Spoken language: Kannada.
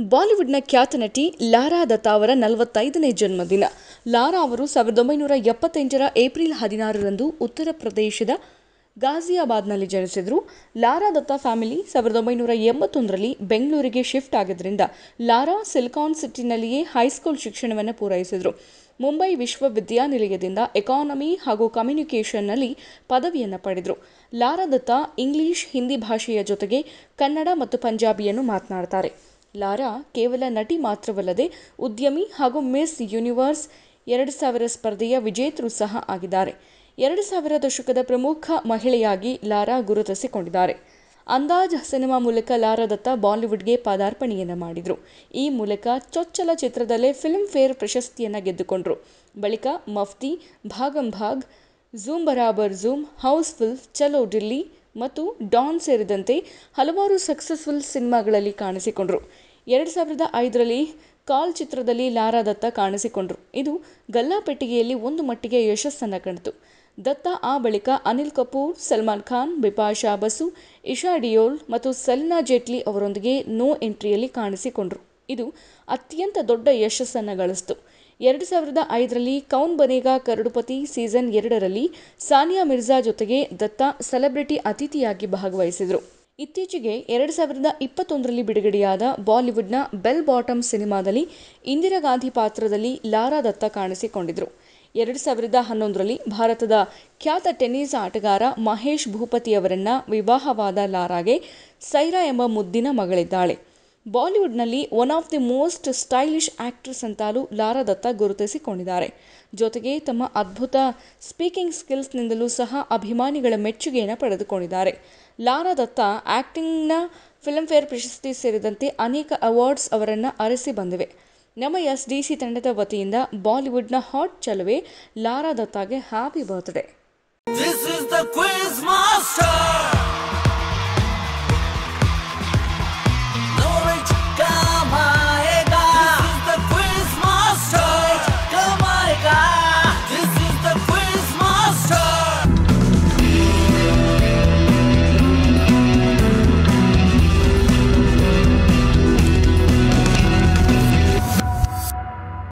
ಬಾಲಿವುಡ್ನ ಖ್ಯಾತ ನಟಿ ಲಾರಾ ದತ್ತಾ ಅವರ 45ನೇ ಜನ್ಮದಿನ. ಲಾರಾ ಅವರು 1978ರ ಏಪ್ರಿಲ್ 16ರಂದು ಉತ್ತರ ಪ್ರದೇಶದ ಗಾಜಿಯಾಬಾದ್ನಲ್ಲಿ ಜನಿಸಿದರು. ಲಾರಾ ದತ್ತಾ ಫ್ಯಾಮಿಲಿ 1981ರಲ್ಲಿ ಬೆಂಗಳೂರಿಗೆ ಶಿಫ್ಟ್ ಆಗಿದ್ದರಿಂದ ಲಾರಾ ಸಿಲಿಕಾನ್ ಸಿಟಿನಲ್ಲಿಯೇ ಹೈಸ್ಕೂಲ್ ಶಿಕ್ಷಣವನ್ನು ಪೂರೈಸಿದರು. ಮುಂಬೈ ವಿಶ್ವವಿದ್ಯಾನಿಲಯದಿಂದ ಎಕಾನಮಿ ಹಾಗೂ ಕಮ್ಯುನಿಕೇಷನ್ನಲ್ಲಿ ಪದವಿಯನ್ನು ಪಡೆದರು. ಲಾರಾ ದತ್ತಾ ಇಂಗ್ಲಿಷ್, ಹಿಂದಿ ಭಾಷೆಯ ಜೊತೆಗೆ ಕನ್ನಡ ಮತ್ತು ಪಂಜಾಬಿಯನ್ನು ಮಾತನಾಡ್ತಾರೆ. ಲಾರಾ ಕೇವಲ ನಟಿ ಮಾತ್ರವಲ್ಲದೆ ಉದ್ಯಮಿ ಹಾಗೂ ಮಿಸ್ ಯೂನಿವರ್ಸ್ 2000 ಸ್ಪರ್ಧೆಯ ವಿಜೇತರು ಸಹ ಆಗಿದ್ದಾರೆ. 2000 ದಶಕದ ಪ್ರಮುಖ ಮಹಿಳೆಯಾಗಿ ಲಾರಾ ಗುರುತಿಸಿಕೊಂಡಿದ್ದಾರೆ. ಅಂದಾಜ್ ಸಿನಿಮಾ ಮೂಲಕ ಲಾರಾ ದತ್ತಾ ಬಾಲಿವುಡ್ಗೆ ಪದಾರ್ಪಣೆಯನ್ನು ಮಾಡಿದರು. ಈ ಮೂಲಕ ಚೊಚ್ಚಲ ಚಿತ್ರದಲ್ಲೇ ಫಿಲ್ಮ್ ಫೇರ್ ಪ್ರಶಸ್ತಿಯನ್ನು ಗೆದ್ದುಕೊಂಡರು. ಬಳಿಕ ಮಫ್ತಿ, ಭಾಗಂ ಭಾಗ್, ಝೂಮ್ ಬರಾಬರ್ ಝೂಮ್, ಹೌಸ್ಫುಲ್, ಚಲೋ ಡಿಲ್ಲಿ ಮತ್ತು ಡಾನ್ ಸೇರಿದಂತೆ ಹಲವಾರು ಸಕ್ಸಸ್ಫುಲ್ ಸಿನಿಮಾಗಳಲ್ಲಿ ಕಾಣಿಸಿಕೊಂಡರು. 2005ರಲ್ಲಿ ಕಾಲ್ ಚಿತ್ರದಲ್ಲಿ ಲಾರಾ ದತ್ತಾ ಕಾಣಿಸಿಕೊಂಡರು. ಇದು ಗಲ್ಲಾಪೆಟ್ಟಿಗೆಯಲ್ಲಿ ಒಂದು ಮಟ್ಟಿಗೆ ಯಶಸ್ಸನ್ನು ಕಂಡಿತು. ದತ್ತಾ ಆ ಬಳಿಕ ಅನಿಲ್ ಕಪೂರ್, ಸಲ್ಮಾನ್ ಖಾನ್, ಬಿಪಾಶಾ ಬಸು, ಇಶಾ ಡಿಯೋಲ್ ಮತ್ತು ಸೆಲಿನಾ ಜೆಟ್ಲಿ ಅವರೊಂದಿಗೆ ನೋ ಎಂಟ್ರಿಯಲ್ಲಿ ಕಾಣಿಸಿಕೊಂಡರು. ಇದು ಅತ್ಯಂತ ದೊಡ್ಡ ಯಶಸ್ಸನ್ನು ಗಳಿಸಿತು. 2005ರಲ್ಲಿ ಕೌನ್ ಬನೇಗಾ ಕರೋಡ್ಪತಿ ಸೀಸನ್ 2ರಲ್ಲಿ ಸಾನಿಯಾ ಮಿರ್ಜಾ ಜೊತೆಗೆ ದತ್ತಾ ಸೆಲೆಬ್ರಿಟಿ ಅತಿಥಿಯಾಗಿ ಭಾಗವಹಿಸಿದರು. ಇತ್ತೀಚೆಗೆ 2021ರಲ್ಲಿ ಬಿಡುಗಡೆಯಾದ ಬಾಲಿವುಡ್ನ ಬೆಲ್ ಬಾಟಮ್ ಸಿನಿಮಾದಲ್ಲಿ ಇಂದಿರಾ ಗಾಂಧಿ ಪಾತ್ರದಲ್ಲಿ ಲಾರಾ ದತ್ತಾ ಕಾಣಿಸಿಕೊಂಡಿದ್ದರು. 2011ರಲ್ಲಿ ಭಾರತದ ಖ್ಯಾತ ಟೆನ್ನಿಸ್ ಆಟಗಾರ ಮಹೇಶ್ ಭೂಪತಿಯವರನ್ನ ವಿವಾಹವಾದ ಲಾರಾಗೆ ಸೈರಾ ಎಂಬ ಮುದ್ದಿನ ಮಗಳಿದ್ದಾಳೆ. ಬಾಲಿವುಡ್ನಲ್ಲಿ one of the most stylish actress ಅಂತಲೂ ಲಾರಾ ದತ್ತಾ ಗುರುತಿಸಿಕೊಂಡಿದ್ದಾರೆ. ಜೊತೆಗೆ ತಮ್ಮ ಅದ್ಭುತ ಸ್ಪೀಕಿಂಗ್ ಸ್ಕಿಲ್ಸ್ನಿಂದಲೂ ಸಹ ಅಭಿಮಾನಿಗಳ ಮೆಚ್ಚುಗೆಯನ್ನು ಪಡೆದುಕೊಂಡಿದ್ದಾರೆ. ಲಾರಾ ದತ್ತಾ ಆಕ್ಟಿಂಗ್ನ ಫಿಲ್ಮ್ ಫೇರ್ ಪ್ರಶಸ್ತಿ ಸೇರಿದಂತೆ ಅನೇಕ ಅವಾರ್ಡ್ಸ್ ಅವರನ್ನು ಅರಸಿ ಬಂದಿವೆ. ನಮ್ಮ SDC ತಂಡದ ವತಿಯಿಂದ ಬಾಲಿವುಡ್ನ ಹಾಟ್ ಚೆಲುವೆ ಲಾರಾ ದತ್ತಾಗೆ ಹ್ಯಾಪಿ ಬರ್ತ್ಡೇ.